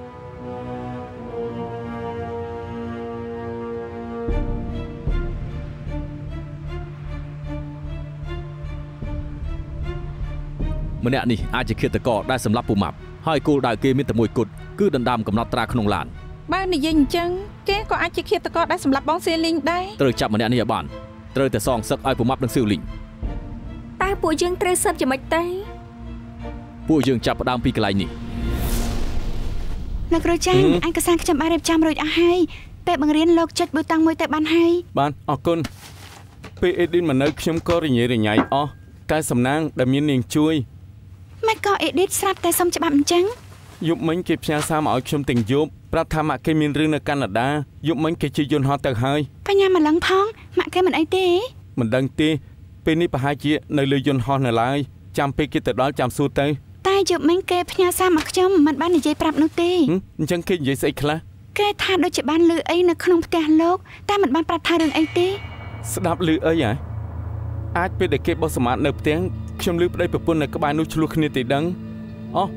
ម្នាក់នេះអាចជាឃាតករដែលសម្លាប់ពូម៉ាប់ហើយគោលដៅគេមានតែមួយគត់គឺដណ្ដើមកំណត់ត្រាក្នុងឡានបើនិយាយអញ្ចឹងគេក៏អាចជាឃាតករដែលសម្លាប់បងសៀលីងដែរត្រូវចាប់ម្នាក់នេះឲ្យបានត្រូវតែសងសឹកឲ្យពូម៉ាប់និងសៀលីងតែពួកយើងត្រូវសឹកយ៉ាងម៉េចទេពួកយើងចាប់ផ្ដើមពីកន្លែងនេះលោកគ្រូចាន់ឯកសារខ្ញុំបានរៀបចំរួចអស់ហើយពេលបង្រៀនលោកចុចប៊ូតុងមួយទៅបានហើយបានអរគុណពេលអេឌីនមកនៅខ្ញុំក៏រញ៉េរញ៉ៃអស់តែសំណាងដែលមាននាងជួយមិនក៏អេឌីតស្រាប់តែសុំច្បាប់អញ្ចឹងយប់មិញគេផ្ញើសារមកឲ្យខ្ញុំទាំងយប់ប្រាប់ថាម៉ាក់គេមានរឿងនៅកាណាដាយប់មិញគេជិះយន្តហោះទៅហើយបញ្ញាម្លឹងផងម៉ាក់គេមិនអីទេមិនដឹងទេពេលនេះប្រហែលជានៅលើយន្តហោះនៅឡើយចាំពេលគេទៅដល់ចាំសួរទៅតែយប់មិញគេផ្ញើសារមកខ្ញុំមិនបាននិយាយប្រាប់នោះទេអញ្ចឹងគេនិយាយស្អីខ្លះគេថាដូចជាបានឮអីនៅក្នុងផ្ទះលោកតែមិនបានប្រាប់ថារឿងអីទេស្ដាប់ឮអីហ៎អាចពេលដែលគេបោះសម្អាតនៅផ្ទះខ្ញុំឮប្តីប្រពន្ធនៅក្បែរនោះឆ្លោះគ្នាទេដឹងអូ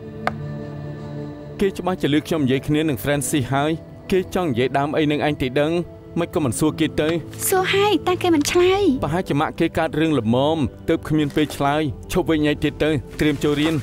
គេច្បាស់ជាលើខ្ញុំនិយាយគ្នានឹង Francis ហើយគេចង់និយាយដើមអីនឹងឯងទេដឹងមិនក៏មិនសួរគេទៅសួរហើយតែគេមិនឆ្លើយប្រហែលជាម៉ាក់គេកើតរឿងល្មមទើបគ្មានពេលឆ្លើយឈប់វិញញ៉ៃទៀតទៅត្រៀមចូលរៀន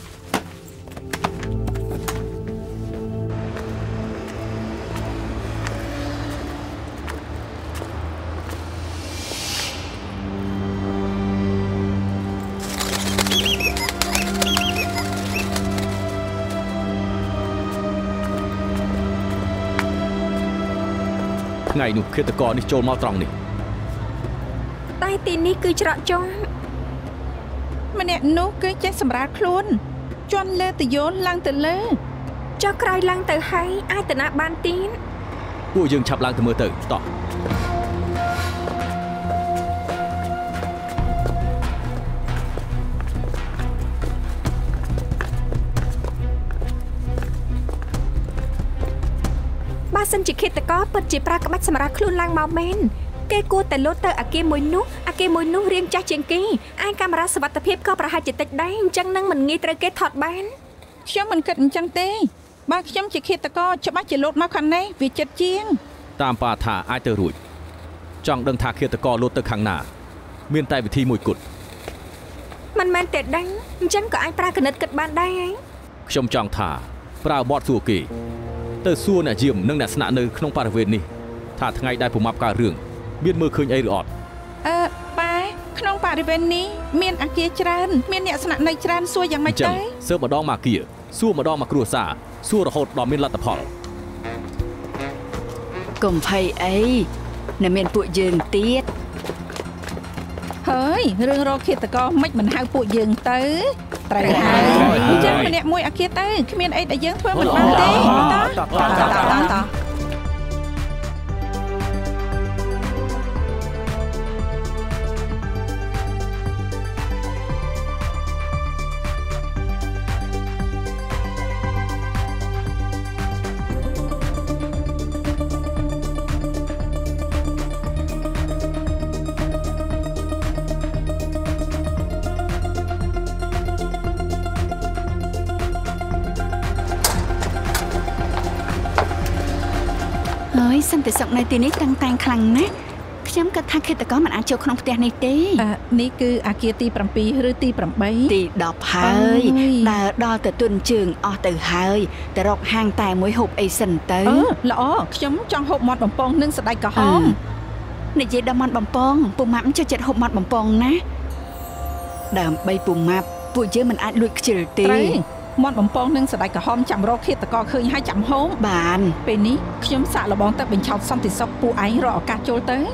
ថ្ងៃនោះឃាតករនេះចូលមកត្រង់នេះតែទីនេះគឺច្រកចុងម្នាក់នោះគឺចេះសម្រាលខ្លួនជន់លើទៅយន្តឡើងទៅលើចុះក្រោយឡើងទៅហើយអាចទៅណាបានទៀតពួកយើងឆាប់ឡើងទៅមើលទៅតោះបើសិនជាឃាតករពិតជាប្រើក្បាច់សម្រាប់ខ្លួនឡើងមកមែនគេគួរតែលោតទៅអាគារមួយនោះអាគារមួយនោះរៀងចាស់ជាងគេឯកាមេរ៉ាសុវត្ថិភាពក៏ប្រហែលជាតិចដែរអញ្ចឹងនឹងមិនងាយត្រូវគេថតបានខ្ញុំមិនគិតអញ្ចឹងទេបើខ្ញុំជាឃាតករច្បាស់ជាលោតមកខាងនេះវាចិត្តជាងតាមប៉ាថាអាចទៅរួចចង់ដឹងថាឃាតករលោតទៅខាងណាមានតែវិធីមួយគត់មិនមែនតែដឹងអញ្ចឹងក៏អាចប្រើគណិតគិតបានដែរឯងខ្ញុំចង់ថាប្រើបទសួរគេទៅសួរអ្នកយាមនិងអ្នកស្នាក់នៅក្នុងបរិវេណនេះថាថ្ងៃដែលពូម៉ាប់កើតរឿងមានមើលឃើញអីឬអត់អឺប៉ាក្នុងបរិវេណនេះមានអគារច្រើនមានអ្នកស្នាក់នៅច្រើនសួរយ៉ាងម៉េចទៅសើម្ដងមកអគារសួរម្ដងមកគ្រួសារសួររហូតដល់មានលទ្ធផលកុំភ័យអីនៅមានពួកយើងទៀតហើយរឿងរកឃាតករមិនមិនហៅពួកយើងទៅត្រូវហើយអញ្ចឹងម្នាក់មួយអាគារទៅគ្មានអីដែលយើងធ្វើមិនបានទេតោះតោះតោះតោះសន្តិសុខនៅទីនេះតាំងតែងខ្លាំងណាស់ខ្ញុំគិតថាឃាតករមិនអាចចូលក្នុងផ្ទះនេះទេនេះគឺអាគារទី7ឬទី8ទី10ហើយដើរដល់ទៅទុនជើងអស់ទៅហើយទៅរកហាងតែមួយហូបអីសិនទៅល្អខ្ញុំចង់ហូបមាត់បំពងនិងសណ្តែកក្រហមនិយាយដល់មាត់បំពងពូម៉ាប់ចូលចិត្តហូបមាត់បំពងណាដើម្បីពូម៉ាប់ពួកយើងមិនអាចលួចខ្ជិលទេមាត់បំពងនិងសណ្តែកក្រហមចាំរកឃាតករឃើញហើយចាំហូបបានពេលនេះខ្ញុំសាកល្បងទៅបញ្ឆោតសន្តិសុខពួកឯងរកឱកាសចូលទៅ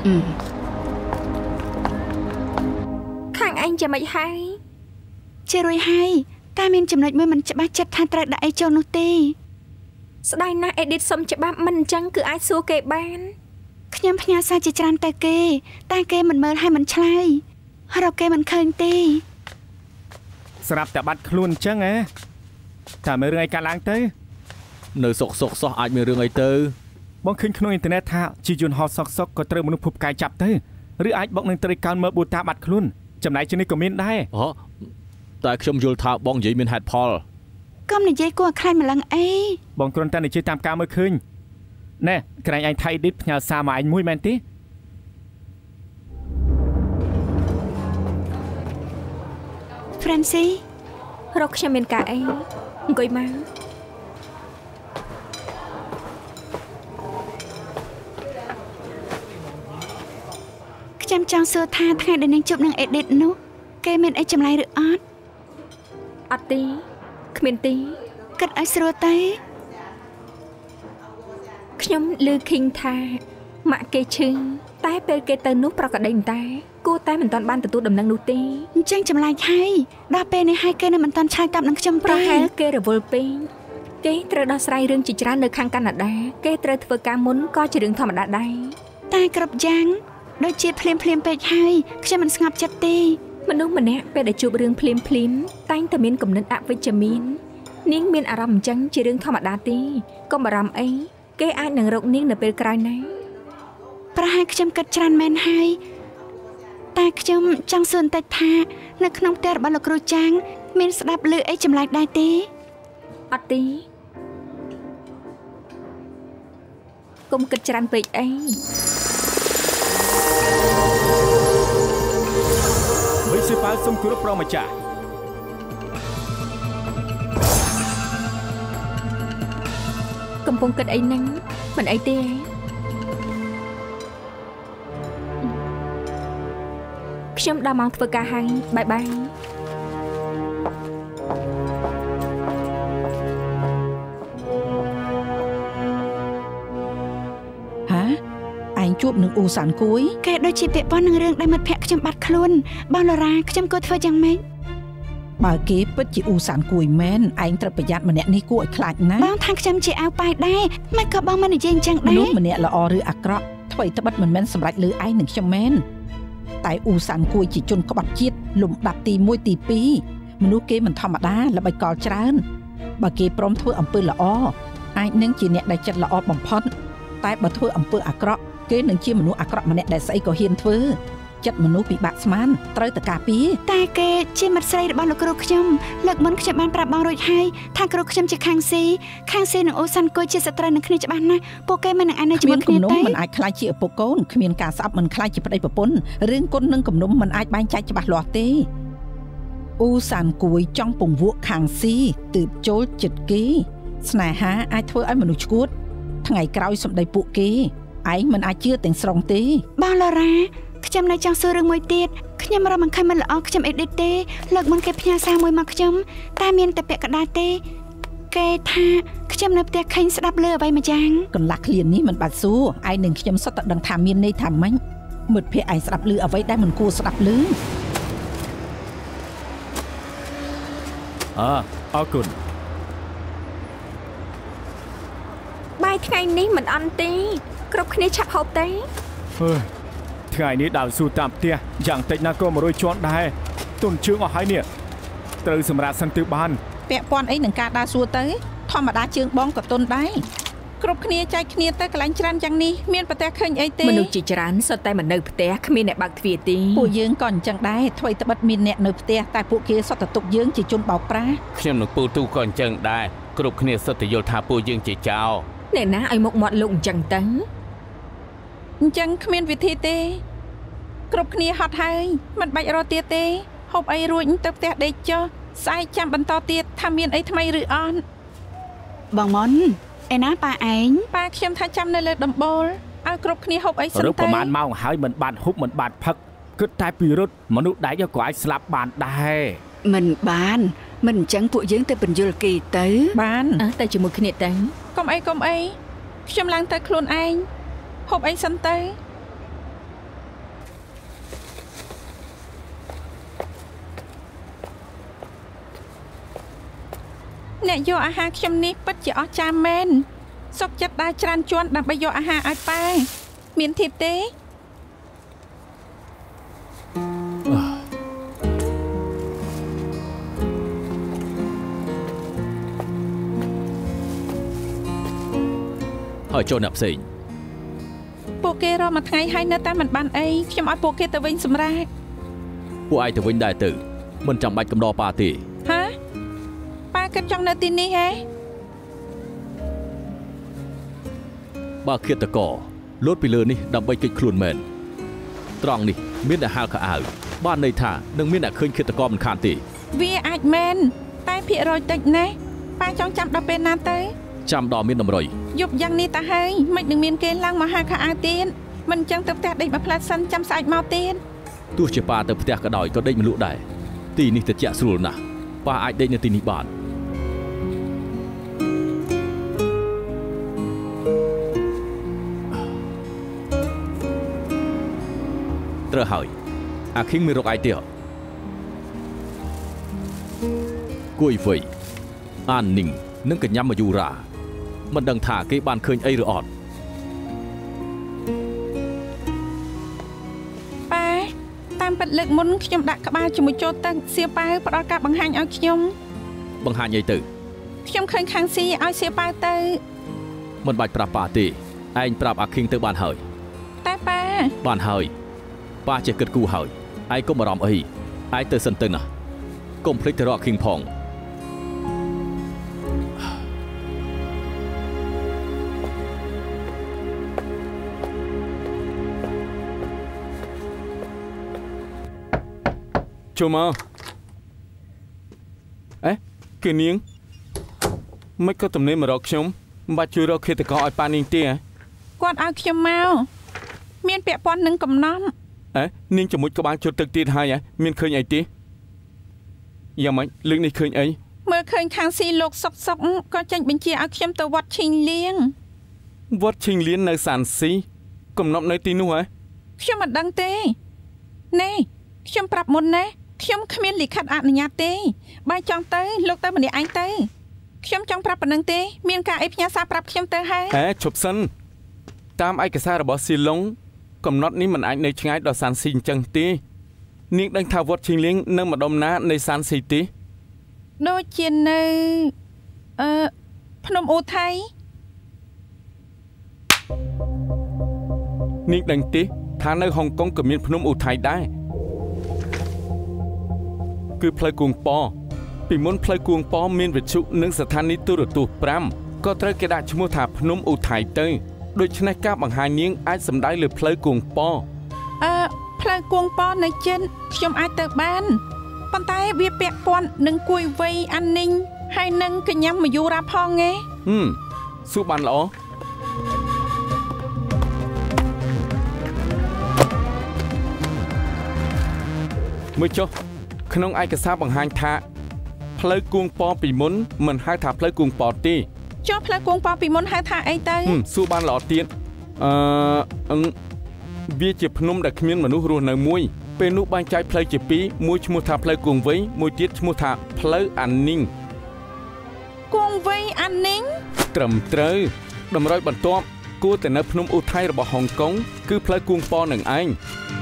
ខាងឯងចាំមិនហើយជារួយហើយតែមានចំណុចមួយមិនច្បាស់ចិត្តថាត្រូវដាក់អីចូលនោះទេស្ដាយណាស់អេឌីតសុំច្បាប់មិនអញ្ចឹងគឺអាចសួរគេបានខ្ញុំផ្ញើសារជាច្រើនទៅគេតែគេមិនមើលហើយមិនឆ្លើយរកគេមិនឃើញទេស្រាប់តែបាត់ខ្លួនអញ្ចឹងហ៎តែមើលរឿងអីកើតឡើងទៅនៅសុកសុកសោះអាចមានរឿងអីទៅបងឃើញក្នុងអ៊ីនធឺណិតថាជាយន្តហោះសុកសុកក៏ត្រូវមនុស្សភពកាយចាប់ទៅឬអាចបុកនឹងត្រីកោណមើលប៊ូតាបាត់ខ្លួនចំណែកជានេះក៏មានដែរអូតែខ្ញុំយល់ថាបងនិយាយមានហេតុផលកុំនិយាយគួរខ្លាចម្លឹងអីបងគ្រាន់តែនិយាយតាមការមើលឃើញណែក្រែងឯងថៃឌីតផ្ញើសារមកឯងមួយមែនទេ Francie រកខ្ញុំមានការអីអង្គុយមកខ្ញុំចង់សួរថាថ្ងៃដែលនាងជួបនឹងអេឌីតនោះគេមានអីចម្លែកឬអត់អត់ទេគ្មានទេគិតឲ្យស្រួលទេខ្ញុំឮឃើញថាម៉ាក់គេឈឺតែពេលគេទៅនោះប្រកដីតែគួរតែមិនទាន់បានទទួលដំណឹងនោះទេអញ្ចឹងចម្លែកហើយដល់ពេលនេះហើយគេនៅមិនទាន់ឆ្លើយតបនឹងខ្ញុំទេប្រហែលគេរវល់ពេកគេត្រូវដោះស្រាយរឿងជាច្រើននៅខាងកាណាដាគេត្រូវធ្វើការមុនក៏ជារឿងធម្មតាដែរតែគ្រប់យ៉ាងដូចជាភ្លាមភ្លាមពេកហើយខ្ញុំមិនស្ងប់ចិត្តទេមនុស្សម្នាក់ពេលដែលជួបរឿងភ្លាមភ្លាមតែងតែមានគំនិតអវិជ្ជមាននាងមានអារម្មណ៍អញ្ចឹងជារឿងធម្មតាទេកុំបារម្ភអីគេអាចនឹងរកនាងនៅពេលក្រោយណាប្រហែលខ្ញុំគិតច្រើនមែនហើយតែខ្ញុំចង់សួរបន្តិចថានៅក្នុងផ្ទះរបស់លោកគ្រូចាងមានស្ដាប់ឮអីចម្លែកដែរទេអត់ទេកុំគិតច្រើនពេកអីវិសិប៉ាល់សូមគោរពព្រះម្ចាស់កំពុងគិតអីហ្នឹងមិនអីទេខ្ញុំដល់ម៉ោងធ្វើការហើយបាយបាយហាឯងជួបនឹងអ៊ូសានគួយគេដូចជាពាក់ព័ន្ធនឹងរឿងដែលមិត្តភក្តិខ្ញុំបាត់ខ្លួនបងឡូរ៉ាខ្ញុំគួរធ្វើយ៉ាងម៉េចបើគេពិតជាអ៊ូសានគួយមែនឯងត្រូវប្រយ័ត្នម្នាក់នេះគួរឲ្យខ្លាចណាស់បងថាខ្ញុំជាអាវប៉ាយដែរមិនក៏បងមិននិយាយអញ្ចឹងដែរមនុស្សម្នាក់ល្អឬអាក្រក់អ្វីត្បិតមិនមែនសម្រេចលើឯងនឹងខ្ញុំមែនតែអ៊ូសានគួយជាជនក្បត់ជាតិលំដាប់ទី1ទី2មនុស្សគេមិនធម្មតាល្បិចកលច្រើនបើគេព្រមធ្វើអំពើល្អអាចនឹងជាអ្នកដែលចិត្តល្អបំផុតតែបើធ្វើអំពើអាក្រក់គេនឹងជាមនុស្សអាក្រក់ម្នាក់ដែលស្អីក៏ហ៊ានធ្វើចិត្តមនុស្សពិបាកស្មានត្រូវតែការពារតែគេជាមិត្តស្រីរបស់លោកគ្រូខ្ញុំលើកមុនខ្ញុំបានប្រាប់បងរួចហើយថាគ្រូខ្ញុំជាខាងស៊ីខាងស៊ីនិងអូសាន់គួយជាសត្រូវនឹងគ្នាច្បាស់ណាស់ពួកគេមិននឹងអាចនៅជាមួយគ្នាទេមិនអាចខ្លាចជាឪពុកកូនគ្មានការស្អប់មិនខ្លាចជាប្តីប្រពន្ធរឿងគុណនិងគំនុំមិនអាចបែងចែកច្បាស់លាស់ទេអូសាន់គួយចង់ពង្វក់ខាងស៊ីទើបចូលចិត្តគេស្នេហាអាចធ្វើឲ្យមនុស្សឈួតថ្ងៃក្រោយសម្ដីពួកគេឯងមិនអាចជឿទាំងស្រុងទេបងឡូរ៉ាខ្ញុំនៅចង់សួររឿងមួយទៀតខ្ញុំរំមិនខំមិនល្អខ្ញុំអេឌីតទេលើកមុនគេផ្ញើសារមួយមកខ្ញុំតែមានតែពាក្យកដាទេគេថាខ្ញុំនៅផ្ទះខេងស្ដាប់លើអ្វីមួយយ៉ាងកន្លះឃ្លាននេះមិនបាច់សួរឯងនឹងខ្ញុំសុទ្ធតែដឹងថាមានន័យថាម៉េចមិត្តភក្តិឯងស្ដាប់លើអ្វីដែលមិនគួរស្ដាប់លើអើអរគុណបាយថ្ងៃនេះមិនអន់ទេគ្រប់គ្នាឆាប់ហូបទេអើយថ្ងៃនេះដើរស៊ូតាមផ្ទះយ៉ាងតិចណាក៏មួយរយជាន់ដែរទុនជើងអស់ហើយនេះត្រូវសម្រាប់សិនទៅបានពាក់ព័ន្ធអីនឹងការដើរស៊ូទៅធម្មតាជើងបងក៏ទុនដែរគ្រប់គ្នាចែកគ្នាទៅកន្លែងច្រើនយ៉ាងនេះមានប្រទះឃើញអីទេមនុស្សជាច្រើនសុទ្ធតែមិននៅផ្ទះគ្មានអ្នកបើកទ្វារទេពួកយើងក៏អញ្ចឹងដែរថ្មីត្បិតមានអ្នកនៅផ្ទះតែពួកគេសុទ្ធតែទុកយើងជាជនបោកប្រាស់ខ្ញុំនឹងពូទូក៏អញ្ចឹងដែរគ្រប់គ្នាសុទ្ធតែយល់ថាពួកយើងជាចោរអ្នកណាឲ្យមុខមាត់លោកអញ្ចឹងទៅអញ្ចឹងគ្មានវិធីទេគ្រប់គ្នាហត់ហើយមិនបាច់រត់ទៀតទេហូបអីរួចទៅផ្ទះដេកចុះស្អែកចាំបន្តទៀតថាមានអីថ្មីឬអត់បងមុនឯណាប៉ាឯងប៉ាខ្ញុំថាចាំនៅលើដំបូលឲ្យគ្រប់គ្នាហូបអីសិនទៅរកប្រហែលម៉ោងហើយមិនបានហូបមិនបានផឹកគិតតែពីរត់មនុស្សដែកក៏អាចស្លាប់បានដែរមិនបានមិនអញ្ចឹងពួកយើងទៅបញ្យល់គេទៅបានទៅជាមួយគ្នាទៅកុំអីកុំអីខ្ញុំឡើងទៅខ្លួនឯងហូបអីសិនទៅអ្នកយកអាហារខ្ញុំនេះពិតជាអស្ចារ្យមែនសុខចិត្តដើរច្រើនជាន់ដើម្បីយកអាហារឲ្យប៉ាមានធៀបទេហើយចូលអ្នកផ្សេងពួកគេរកមួយថ្ងៃហើយនៅតែមិនបានអីខ្ញុំឲ្យពួកគេទៅវិញសម្រាប់ពួកឯងទៅវិញដែរទៅមិនចាំបាច់កំដរប៉ាទេហាប៉ាគិតចង់នៅទីនេះហ៎បើឃាតករលោតពីលើនេះដើម្បីគេចខ្លួនមែនត្រង់នេះមានតែហាលខោអាវបានន័យថានឹងមានអ្នកឃើញឃាតករមិនខានទេវាអាចមែនតែភាគរយតិចណាស់ប៉ាចង់ចាំដល់ពេលណាទៅចាំដល់មានតម្រុយយប់យ៉ាងនេះតាហើយមិននឹងមានគេឡើងមកហាលខោអាវទៀតមិនអញ្ចឹងទៅផ្ទះដេកមកផ្លែសិនចាំស្អែកមកទៀតទោះជាប៉ាទៅផ្ទះក៏ដោយក៏ដេកមិនលក់ដែរទីនេះត្រជាក់ស្រួលណាស់ប៉ាអាចដេកនៅទីនេះបានត្រូវហើយអាឃីងមានរកឯទៀតគួយវៃអាននីងនិងកញ្ញាមយូរ៉ាមិនដឹងថាគេបានឃើញអីឬអត់ប៉ាតាមពិតលើកមុនខ្ញុំដាក់ក្បាលជាមួយចូលទឹកសៀប៉ៅផ្ដល់ការបង្ហាញឲ្យខ្ញុំបង្ហាញអីទៅខ្ញុំឃើញខាងស៊ីឲ្យសៀប៉ៅទៅមិនបាច់ប្រាប់ប៉ាទេឯងប្រាប់អាឃីងទៅបានហើយតែប៉ាបានហើយប៉ាចេះគិតគូរហើយឯងកុំបារម្ភអីឯងទៅសិនទៅណាកុំភ្លេចទៅរកអាឃីងផងចូលមកអេគឺនាងមិនក៏ទំនេរមករកខ្ញុំមិនបាច់ជួយរកឃាតករឲ្យប៉ានាងទេគាត់ឲ្យខ្ញុំមកមានពាក់ព័ន្ធនឹងកំណំអេនាងជាមួយក្បាលជត់ទឹកទៀតហើយមានឃើញអីទេយ៉ាងម៉េចលើកនេះឃើញអីមើលឃើញខាងស៊ីលោកសុកសុកក៏ចេញបញ្ជាឲ្យខ្ញុំទៅវត្តឈីងលៀងវត្តឈីងលៀងនៅសានស៊ីកំណត់នៅទីនោះហ៎ខ្ញុំមិនដឹងទេណែខ្ញុំប្រាប់មុនណាខ្ញុំគ្មានលិខិតអនុញ្ញាតទេបើចង់ទៅលោកទៅម្នាក់ឯងទៅខ្ញុំចង់ប្រាប់ប៉ុណ្្នឹងទេមានការអីផ្ញើសារប្រាប់ខ្ញុំទៅហើយហេឈប់សិនតាមឯកសាររបស់ស៊ីឡុងកំណត់នេះមិនអាចនៅឆ្ងាយដល់សានស៊ីអញ្ចឹងទេនាងដឹងថាវត្តឈីងលៀងនៅម្ដុំណានៃសានស៊ីទេដូចជានៅអឺភ្នំអូថៃនាងដឹងទេថានៅហុងកុងក៏មានភ្នំអូថៃដែរគឺផ្លូវគួងប៉ពីមុនផ្លូវគួងប៉មានវិទ្យុនិងស្ថានីយទូរទស្សន៍ប្រាំក៏ត្រូវគេដាក់ឈ្មោះថាភ្នំអូថៃទៅដូច្នេះការបង្ហាញនាងអាចសំដៅលើផ្លូវគួងប៉អឺផ្លូវគួងប៉នៅចិនខ្ញុំអាចទៅបានប៉ុន្តែវាពាក់ព័ន្ធនឹងគួយវៃអាននីងហើយនឹងកញ្ញាមយូរ៉ាផងឯងហឹមសួរបានល្អមើលចុះក្នុងឯកសារបង្ហាញថាផ្លូវគួងប៉ពីមុនមិនហៅថាផ្លូវគួងប៉ទេចុះផ្លូវគួងប៉ពីមុនហៅថាអីទៅសួរបានល្អទៀតអឺវាជាភ្នំដែលគ្មានមនុស្សរស់នៅមួយពេលនោះបែងចែកផ្លូវជាពីរមួយឈ្មោះថាផ្លូវគង់វែងមួយទៀតឈ្មោះថាផ្លូវអានីងគង់វែងអានីងត្រឹមត្រូវតម្រុយបន្ទាប់គួរតែនៅភ្នំអ៊ូថៃរបស់ហុងកុងគឺផ្លូវគួងប៉នឹងឯង